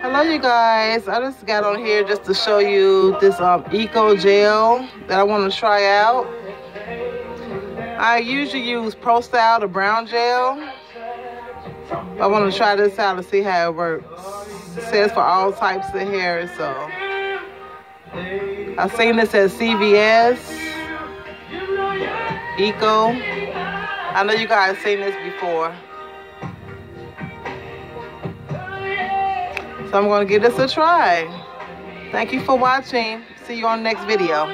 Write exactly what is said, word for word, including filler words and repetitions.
Hello you guys, I just got on here just to show you this um, Eco Gel that I want to try out. I usually use Pro Style, the brown gel. I want to try this out to see how it works. It says for all types of hair, so I've seen this at C V S, Eco. I know you guys seen this before. So I'm going to give this a try. Thank you for watching. See you on the next video.